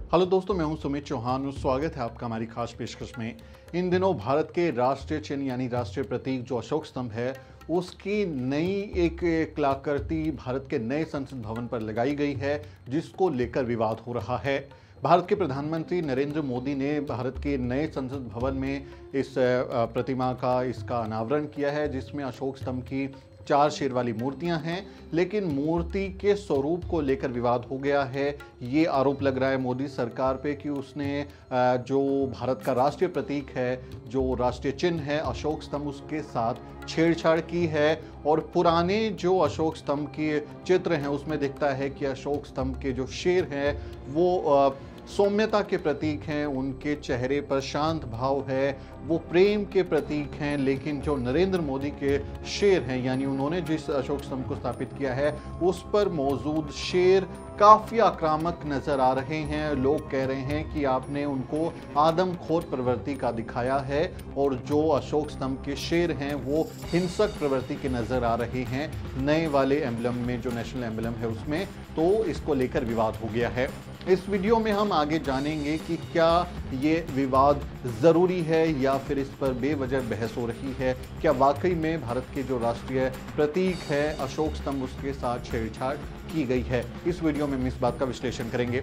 Hello दोस्तों, मैं हूं सुमित चौहान और स्वागत है आपका हमारी खास पेशकश में। इन दिनों भारत के राष्ट्रीय चिन्ह यानी राष्ट्रीय प्रतीक जो अशोक स्तंभ है, उसकी नई एक कलाकृति भारत के नए संसद भवन पर लगाई गई है, जिसको लेकर विवाद हो रहा है। भारत के प्रधानमंत्री नरेंद्र मोदी ने भारत के नए संसद भवन में इस प्रतिमा का इसका अनावरण किया है, जिसमें अशोक स्तंभ की 4 शेर वाली मूर्तियां हैं। लेकिन मूर्ति के स्वरूप को लेकर विवाद हो गया है। ये आरोप लग रहा है मोदी सरकार पे कि उसने जो भारत का राष्ट्रीय प्रतीक है, जो राष्ट्रीय चिन्ह है अशोक स्तंभ, उसके साथ छेड़छाड़ की है। और पुराने जो अशोक स्तंभ के चित्र हैं उसमें दिखता है कि अशोक स्तंभ के जो शेर हैं वो सौम्यता के प्रतीक हैं, उनके चेहरे पर शांत भाव है, वो प्रेम के प्रतीक हैं। लेकिन जो नरेंद्र मोदी के शेर हैं, यानी उन्होंने जिस अशोक स्तंभ को स्थापित किया है, उस पर मौजूद शेर काफ़ी आक्रामक नज़र आ रहे हैं। लोग कह रहे हैं कि आपने उनको आदमखोर प्रवृत्ति का दिखाया है और जो अशोक स्तंभ के शेर हैं वो हिंसक प्रवृत्ति के नज़र आ रहे हैं नए वाले एम्बलम में, जो नेशनल एम्बलम है उसमें। तो इसको लेकर विवाद हो गया है। इस वीडियो में हम आगे जानेंगे कि क्या ये विवाद ज़रूरी है या फिर इस पर बेवजह बहस हो रही है। क्या वाकई में भारत के जो राष्ट्रीय प्रतीक है अशोक स्तंभ, उसके साथ छेड़छाड़ की गई है। इस वीडियो में हम इस बात का विश्लेषण करेंगे।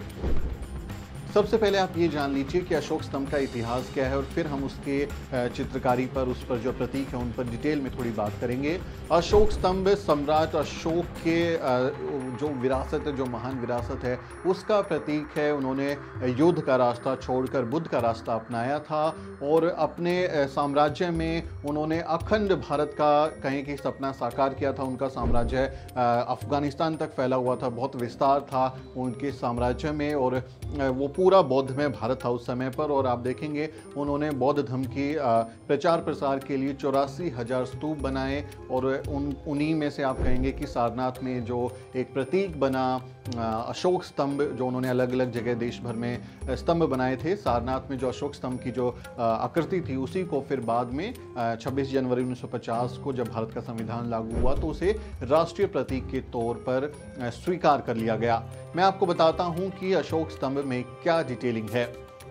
सबसे पहले आप ये जान लीजिए कि अशोक स्तंभ का इतिहास क्या है और फिर हम उसके चित्रकारी पर, उस पर जो प्रतीक है उन पर डिटेल में थोड़ी बात करेंगे। अशोक स्तंभ सम्राट अशोक के जो विरासत है, जो महान विरासत है, उसका प्रतीक है। उन्होंने युद्ध का रास्ता छोड़कर बुद्ध का रास्ता अपनाया था और अपने साम्राज्य में उन्होंने अखंड भारत का कहें कि सपना साकार किया था। उनका साम्राज्य अफगानिस्तान तक फैला हुआ था, बहुत विस्तार था उनके साम्राज्य में और वो पूरा बौद्धमय भारत था उस समय पर। और आप देखेंगे उन्होंने बौद्ध धर्म की प्रचार प्रसार के लिए 84,000 स्तूप बनाए और उन्हीं में से आप कहेंगे कि सारनाथ में जो एक प्रतीक बना अशोक स्तंभ, जो उन्होंने अलग अलग जगह देश भर में स्तंभ बनाए थे, सारनाथ में जो अशोक स्तंभ की जो आकृति थी, उसी को फिर बाद में 26 जनवरी 1950 को जब भारत का संविधान लागू हुआ तो उसे राष्ट्रीय प्रतीक के तौर पर स्वीकार कर लिया गया। मैं आपको बताता हूं कि अशोक स्तंभ में क्या डिटेलिंग है।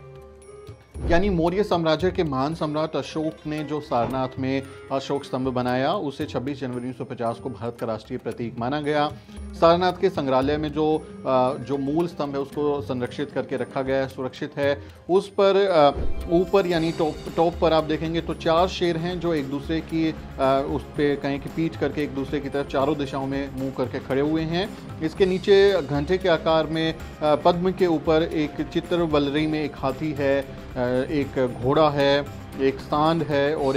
यानी मौर्य साम्राज्य के महान सम्राट अशोक ने जो सारनाथ में अशोक स्तंभ बनाया, उसे 26 जनवरी 1950 को भारत का राष्ट्रीय प्रतीक माना गया। सारनाथ के संग्रहालय में जो मूल स्तंभ है उसको संरक्षित करके रखा गया है, सुरक्षित है। उस पर ऊपर यानी टॉप पर आप देखेंगे तो 4 शेर हैं जो एक दूसरे की उस पर कहें कि पीठ करके एक दूसरे की तरफ चारों दिशाओं में मुंह करके खड़े हुए हैं। इसके नीचे घंटे के आकार में पद्म के ऊपर एक चित्र बलरी में एक हाथी है, एक घोड़ा है, एक सांड है और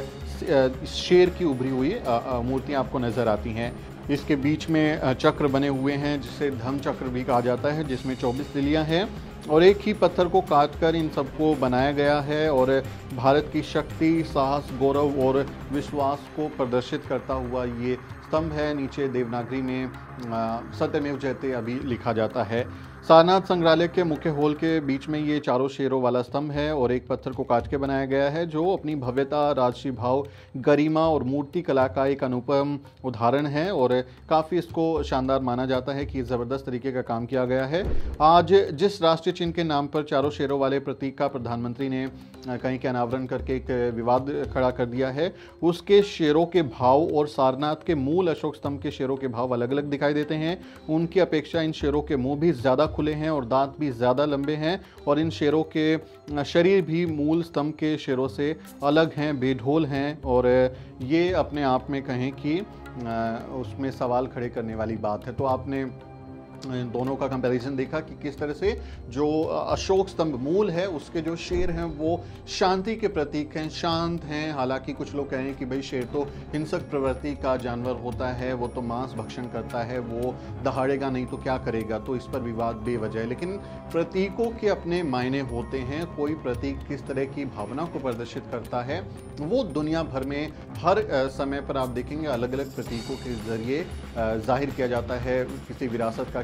एक शेर की उभरी हुई मूर्तियां आपको नजर आती हैं। इसके बीच में चक्र बने हुए हैं जिसे धम्म चक्र भी कहा जाता है, जिसमें 24 तिलियां हैं और एक ही पत्थर को काटकर इन सबको बनाया गया है। और भारत की शक्ति, साहस, गौरव और विश्वास को प्रदर्शित करता हुआ ये स्तंभ है। नीचे देवनागरी में सत्यमेव जयते अभी लिखा जाता है। सारनाथ संग्रहालय के मुख्य हॉल के बीच में ये चारों शेरों वाला स्तंभ है और एक पत्थर को काट के बनाया गया है, जो अपनी भव्यता, राजसी भाव, गरिमा और मूर्ति कला का एक अनुपम उदाहरण है। और काफ़ी इसको शानदार माना जाता है कि ज़बरदस्त तरीके का काम किया गया है। आज जिस राष्ट्रीय चिन्ह के नाम पर चारों शेरों वाले प्रतीक का प्रधानमंत्री ने कहीं के अनावरण करके एक विवाद खड़ा कर दिया है, उसके शेरों के भाव और सारनाथ के मूल अशोक स्तंभ के शेरों के भाव अलग अलग दिखाई देते हैं। उनकी अपेक्षा इन शेरों के मुंह भी ज़्यादा खुले हैं और दांत भी ज़्यादा लंबे हैं और इन शेरों के शरीर भी मूल स्तंभ के शेरों से अलग हैं, बेढोल हैं। और ये अपने आप में कहें कि उसमें सवाल खड़े करने वाली बात है। तो आपने दोनों का कंपैरिजन देखा कि किस तरह से जो अशोक स्तंभ मूल है उसके जो शेर हैं वो शांति के प्रतीक हैं, शांत हैं। हालांकि कुछ लोग कहें कि भाई शेर तो हिंसक प्रवृत्ति का जानवर होता है, वो तो मांस भक्षण करता है, वो दहाड़ेगा नहीं तो क्या करेगा, तो इस पर विवाद बेवजह है। लेकिन प्रतीकों के अपने मायने होते हैं। कोई प्रतीक किस तरह की भावना को प्रदर्शित करता है वो दुनिया भर में हर समय पर आप देखेंगे अलग अलग प्रतीकों के जरिए जाहिर किया जाता है। किसी विरासत का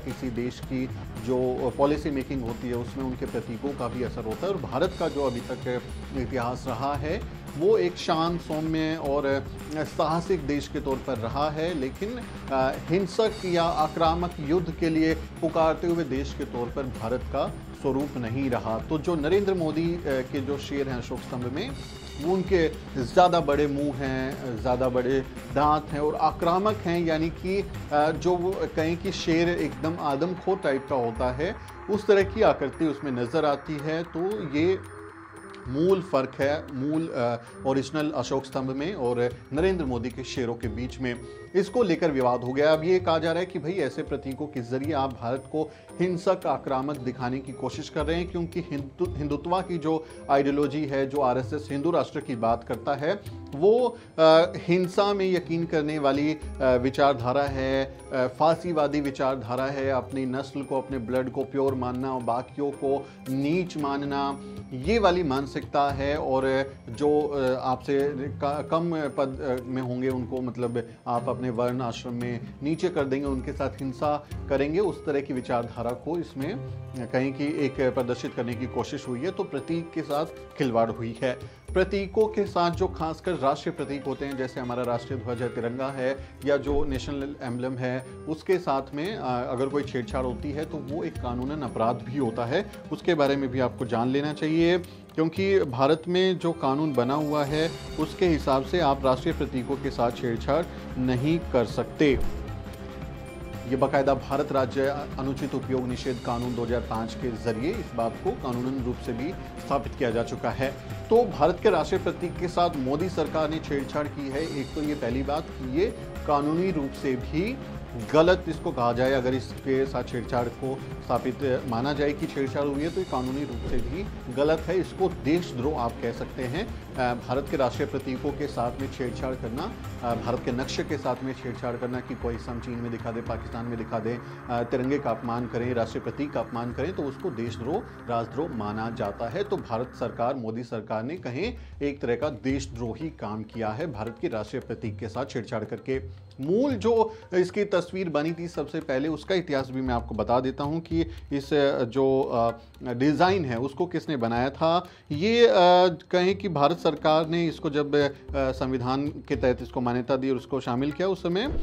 किसी देश की जो पॉलिसी मेकिंग होती है उसमें उनके प्रतीकों का भी असर होता है। और भारत का जो अभी तक इतिहास रहा है वो एक शांत, सौम्य और साहसिक देश के तौर पर रहा है, लेकिन हिंसक या आक्रामक युद्ध के लिए पुकारते हुए देश के तौर पर भारत का स्वरूप नहीं रहा। तो जो नरेंद्र मोदी के जो शेर हैं अशोक स्तंभ में, वो उनके ज़्यादा बड़े मुंह हैं, ज़्यादा बड़े दांत हैं और आक्रामक हैं, यानी कि जो वो कहें कि शेर एकदम आदमखोर टाइप का होता है, उस तरह की आकृति उसमें नज़र आती है। तो ये मूल फ़र्क है मूल ओरिजिनल अशोक स्तंभ में और नरेंद्र मोदी के शेरों के बीच में। इसको लेकर विवाद हो गया। अब ये कहा जा रहा है कि भाई ऐसे प्रतीकों के जरिए आप भारत को हिंसक, आक्रामक दिखाने की कोशिश कर रहे हैं, क्योंकि हिंदुत्व की जो आइडियोलॉजी है, जो आरएसएस हिंदू राष्ट्र की बात करता है, वो हिंसा में यकीन करने वाली विचारधारा है, फांसीवादी विचारधारा है, अपनी नस्ल को, अपने ब्लड को प्योर मानना और बाकियों को नीच मानना, ये वाली मानसिकता है। और जो आपसे कम पद में होंगे उनको मतलब आप अपने वर्ण आश्रम में नीचे कर देंगे, उनके साथ हिंसा करेंगे, उस तरह की विचारधारा को इसमें कहीं की एक प्रदर्शित करने की कोशिश हुई है। तो प्रतीक के साथ खिलवाड़ हुई है। प्रतीकों के साथ जो खासकर राष्ट्रीय प्रतीक होते हैं, जैसे हमारा राष्ट्रीय ध्वज है, तिरंगा है, या जो नेशनल एम्बलम है, उसके साथ में अगर कोई छेड़छाड़ होती है तो वो एक कानूनन अपराध भी होता है। उसके बारे में भी आपको जान लेना चाहिए, क्योंकि भारत में जो कानून बना हुआ है उसके हिसाब से आप राष्ट्रीय प्रतीकों के साथ छेड़छाड़ नहीं कर सकते। ये बाकायदा भारत राज्य अनुचित उपयोग निषेध कानून 2005 के जरिए इस बात को कानूनन रूप से भी स्थापित किया जा चुका है। तो भारत के राष्ट्रीय प्रतीक के साथ मोदी सरकार ने छेड़छाड़ की है। एक तो ये पहली बात कि ये कानूनी रूप से भी गलत इसको कहा जाए, अगर इसके साथ छेड़छाड़ को स्थापित माना जाए कि छेड़छाड़ हुई है तो ये कानूनी रूप से भी गलत है। इसको देशद्रोह आप कह सकते हैं। भारत के राष्ट्रीय प्रतीकों के साथ में छेड़छाड़ करना, भारत के नक्शे के साथ में छेड़छाड़ करना कि कोई हम चीन में दिखा दे, पाकिस्तान में दिखा दे, तिरंगे का अपमान करें, राष्ट्रीय प्रतीक का अपमान करें, तो उसको देशद्रोह, राजद्रोह माना जाता है। तो भारत सरकार, मोदी सरकार ने कहीं एक तरह का देशद्रोही काम किया है भारत के राष्ट्रीय प्रतीक के साथ छेड़छाड़ करके। मूल जो इसकी तस्वीर बनी थी सबसे पहले, उसका इतिहास भी मैं आपको बता देता हूं कि इस जो डिज़ाइन है उसको किसने बनाया था। ये कहें कि भारत सरकार ने इसको जब संविधान के तहत इसको मान्यता दी और उसको शामिल किया, उस समय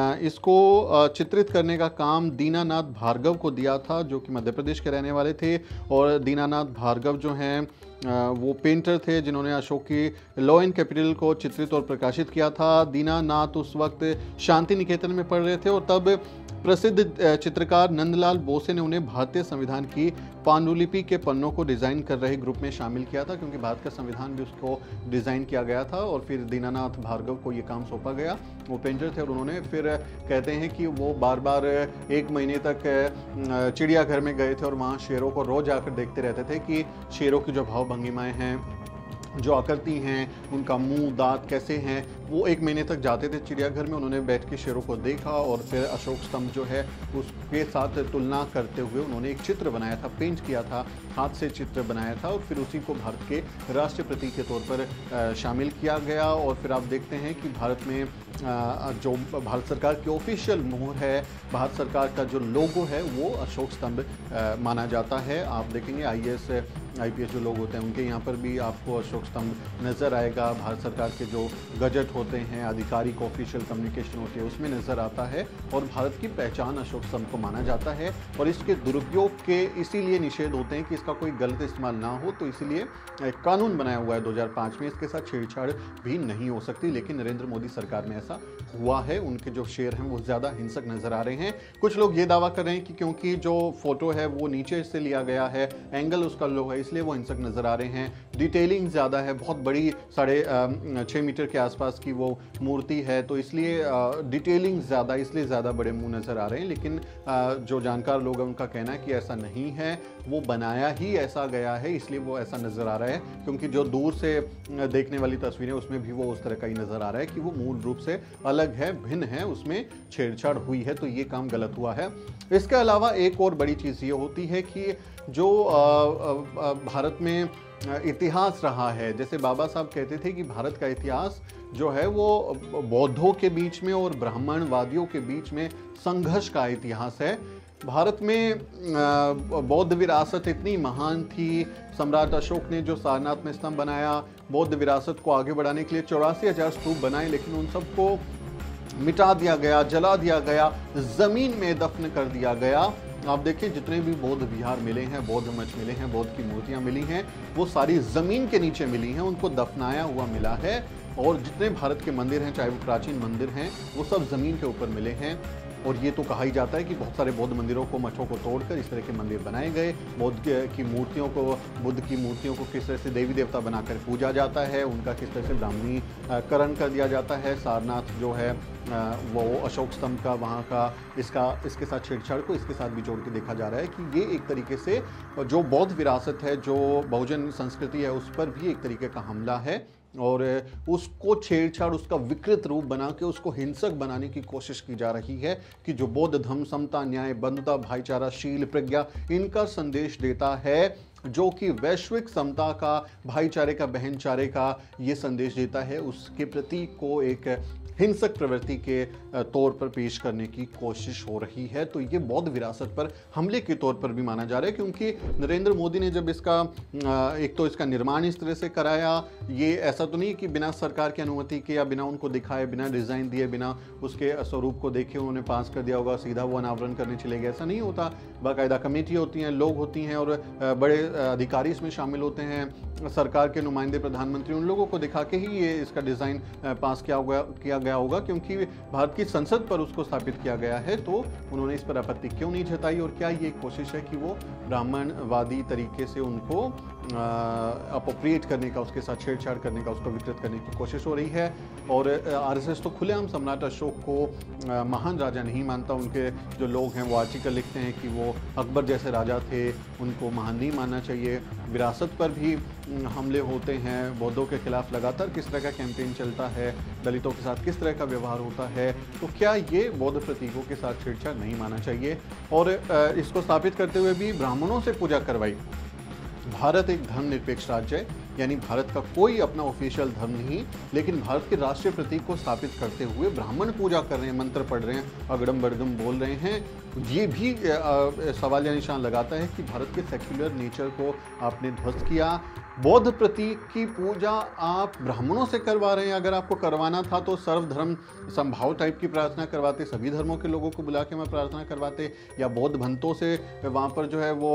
इसको चित्रित करने का काम दीनानाथ भार्गव को दिया था, जो कि मध्य प्रदेश के रहने वाले थे। और दीनानाथ भार्गव जो हैं वो पेंटर थे जिन्होंने अशोक की लॉ एंड कैपिटल को चित्रित और प्रकाशित किया था। दीनानाथ उस वक्त शांति निकेतन में पढ़ रहे थे और तब प्रसिद्ध चित्रकार नंदलाल बोसे ने उन्हें भारतीय संविधान की पांडुलिपि के पन्नों को डिज़ाइन कर रहे ग्रुप में शामिल किया था, क्योंकि भारत का संविधान भी उसको डिज़ाइन किया गया था। और फिर दीनानाथ भार्गव को ये काम सौंपा गया। वो पेंटर थे और उन्होंने फिर कहते हैं कि वो बार बार 1 महीने तक चिड़ियाघर में गए थे और वहाँ शेरों को रोज आकर देखते रहते थे कि शेरों की जो भाव भंगिमाएँ हैं, जो आकृति हैं, उनका मुंह, दांत कैसे हैं। वो 1 महीने तक जाते थे चिड़ियाघर में, उन्होंने बैठ के शेरों को देखा और फिर अशोक स्तंभ जो है उसके साथ तुलना करते हुए उन्होंने एक चित्र बनाया था, पेंट किया था, हाथ से चित्र बनाया था और फिर उसी को भारत के राष्ट्रीय प्रतीक के तौर पर शामिल किया गया। और फिर आप देखते हैं कि भारत में जो भारत सरकार की ऑफिशियल मोहर है, भारत सरकार का जो लोगो है, वो अशोक स्तंभ माना जाता है। आप देखेंगे IAS IPS जो लोग होते हैं उनके यहाँ पर भी आपको अशोक स्तंभ नज़र आएगा। भारत सरकार के जो गजट होते हैं, आधिकारिक ऑफिशियल कम्युनिकेशन होती है, उसमें नज़र आता है। और भारत की पहचान अशोक स्तंभ को माना जाता है। और इसके दुरुपयोग के इसीलिए निषेध होते हैं कि इसका कोई गलत इस्तेमाल ना हो, तो इसीलिए एक कानून बनाया हुआ है 2005 में, इसके साथ छेड़छाड़ भी नहीं हो सकती। लेकिन नरेंद्र मोदी सरकार में ऐसा हुआ है। उनके जो शेर हैं वो ज़्यादा हिंसक नज़र आ रहे हैं। कुछ लोग ये दावा कर रहे हैं कि क्योंकि जो फोटो है वो नीचे से लिया गया है, एंगल उसका लो है, इसलिए वो हिंसक नज़र आ रहे हैं। डिटेलिंग ज़्यादा है, बहुत बड़ी 6.5 मीटर के आसपास की वो मूर्ति है, तो इसलिए डिटेलिंग ज़्यादा, इसलिए ज़्यादा बड़े मुंह नज़र आ रहे हैं। लेकिन जो जानकार लोग हैं उनका कहना है कि ऐसा नहीं है, वो बनाया ही ऐसा गया है, इसलिए वो ऐसा नज़र आ रहा है। क्योंकि जो दूर से देखने वाली तस्वीरें उसमें भी वो उस तरह का ही नज़र आ रहा है कि वो मूल रूप से अलग है, भिन्न है, उसमें छेड़छाड़ हुई है, तो ये काम गलत हुआ है। इसके अलावा एक और बड़ी चीज़ ये होती है कि जो भारत में इतिहास रहा है, जैसे बाबा साहब कहते थे कि भारत का इतिहास जो है वो बौद्धों के बीच में और ब्राह्मणवादियों के बीच में संघर्ष का इतिहास है। भारत में बौद्ध विरासत इतनी महान थी। सम्राट अशोक ने जो सारनाथ में स्तंभ बनाया, बौद्ध विरासत को आगे बढ़ाने के लिए 84,000 स्तूप बनाए, लेकिन उन सबको मिटा दिया गया, जला दिया गया, जमीन में दफन कर दिया गया। आप देखिए जितने भी बौद्ध विहार मिले हैं, बौद्ध मठ मिले हैं, बौद्ध की मूर्तियां मिली हैं, वो सारी जमीन के नीचे मिली हैं, उनको दफनाया हुआ मिला है। और जितने भारत के मंदिर हैं, चाहे वो प्राचीन मंदिर हैं, वो सब जमीन के ऊपर मिले हैं। और ये तो कहा ही जाता है कि बहुत सारे बौद्ध मंदिरों को, मठों को तोड़कर इस तरह के मंदिर बनाए गए। बुद्ध की मूर्तियों को किस तरह से देवी देवता बनाकर पूजा जाता है, उनका किस तरह से ब्राह्मणीकरण कर दिया जाता है। सारनाथ जो है वो अशोक स्तंभ का, वहाँ का इसके साथ छेड़छाड़ को इसके साथ भी जोड़ के देखा जा रहा है कि ये एक तरीके से जो बौद्ध विरासत है, जो बहुजन संस्कृति है, उस पर भी एक तरीके का हमला है। और उसको छेड़छाड़, उसका विकृत रूप बना के उसको हिंसक बनाने की कोशिश की जा रही है कि जो बौद्ध धर्म समता, न्याय, बंधुता, भाईचारा, शील, प्रज्ञा, इनका संदेश देता है, जो कि वैश्विक समता का, भाईचारे का, बहनचारे का ये संदेश देता है, उसके प्रति को एक हिंसक प्रवृत्ति के तौर पर पेश करने की कोशिश हो रही है। तो ये बौद्ध विरासत पर हमले के तौर पर भी माना जा रहा है, क्योंकि नरेंद्र मोदी ने जब इसका एक तो इसका निर्माण इस तरह से कराया, ये ऐसा तो नहीं कि बिना सरकार की अनुमति के या बिना उनको दिखाए, बिना डिज़ाइन दिए, बिना उसके स्वरूप को देखे उन्होंने पास कर दिया होगा, सीधा वो अनावरण करने चले गए, ऐसा नहीं होता। बाकायदा कमेटी होती हैं, लोग होती हैं और बड़े अधिकारी इसमें शामिल होते हैं, सरकार के नुमाइंदे, प्रधानमंत्री, उन लोगों को दिखा के ही ये इसका डिज़ाइन पास किया गया होगा, क्योंकि भारत की संसद पर उसको स्थापित किया गया है। तो उन्होंने इस पर आपत्ति क्यों नहीं जताई? और क्या ये कोशिश है कि वो ब्राह्मणवादी तरीके से उनको अप्रोप्रिएट करने का, उसके साथ छेड़छाड़ करने का, उसको विकृत करने की कोशिश हो रही है? और आरएसएस तो खुलेआम सम्राट अशोक को महान राजा नहीं मानता। उनके जो लोग हैं वो आर्टिकल लिखते हैं कि वो अकबर जैसे राजा थे, उनको महान नहीं मानना चाहिए। विरासत पर भी हमले होते हैं, बौद्धों के खिलाफ लगातार किस तरह का कैंपेन चलता है, दलितों के साथ किस तरह का व्यवहार होता है। तो क्या ये बौद्ध प्रतीकों के साथ छेड़छाड़ नहीं माना चाहिए? और इसको स्थापित करते हुए भी ब्राह्मणों से पूजा करवाई। भारत एक धर्मनिरपेक्ष राज्य है, यानी भारत का कोई अपना ऑफिशियल धर्म नहीं, लेकिन भारत के राष्ट्रीय प्रतीक को स्थापित करते हुए ब्राह्मण पूजा कर रहे हैं, मंत्र पढ़ रहे हैं, अगड़म बड़गम बोल रहे हैं। ये भी सवाल या निशान लगाता है कि भारत के सेक्युलर नेचर को आपने ध्वस्त किया। बौद्ध प्रतीक की पूजा आप ब्राह्मणों से करवा रहे हैं। अगर आपको करवाना था तो सर्वधर्म समभाव टाइप की प्रार्थना करवाते, सभी धर्मों के लोगों को बुला के मैं प्रार्थना करवाते, या बौद्ध भंतों से वहाँ पर जो है वो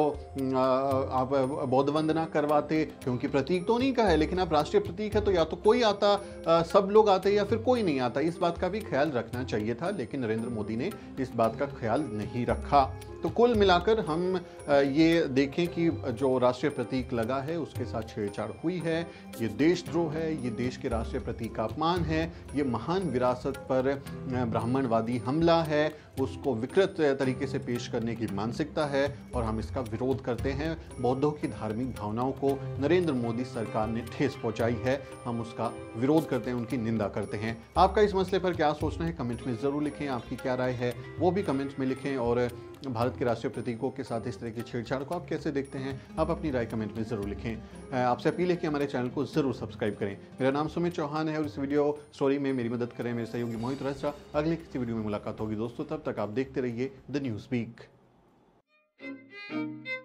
आप बौद्ध वंदना करवाते, क्योंकि प्रतीक तो नहीं का है, लेकिन आप राष्ट्रीय प्रतीक है तो या तो कोई आता, सब लोग आते, या फिर कोई नहीं आता। इस बात का भी ख्याल रखना चाहिए था, लेकिन नरेंद्र मोदी ने इस बात का ख्याल नहीं रखा। तो कुल मिलाकर हम ये देखें कि जो राष्ट्रीय प्रतीक लगा है उसके साथ छेड़छाड़ हुई है, ये देशद्रोह है, ये देश के राष्ट्रीय प्रतीक का अपमान है, ये महान विरासत पर ब्राह्मणवादी हमला है, उसको विकृत तरीके से पेश करने की मानसिकता है, और हम इसका विरोध करते हैं। बौद्धों की धार्मिक भावनाओं को नरेंद्र मोदी सरकार ने ठेस पहुंचाई है, हम उसका विरोध करते हैं, उनकी निंदा करते हैं। आपका इस मसले पर क्या सोचना है कमेंट में ज़रूर लिखें, आपकी क्या राय है वो भी कमेंट में लिखें। और भारत के राष्ट्रीय प्रतीकों के साथ इस तरह की छेड़छाड़ को आप कैसे देखते हैं, आप अपनी राय कमेंट में ज़रूर लिखें। आपसे अपील है कि हमारे चैनल को ज़रूर सब्सक्राइब करें। मेरा नाम सुमित चौहान है और इस वीडियो स्टोरी में मेरी मदद करें मेरे सहयोगी मोहित रस्रा। अगले किसी वीडियो में मुलाकात होगी दोस्तों, तब तक आप देखते रहिए द न्यूज़ वीक।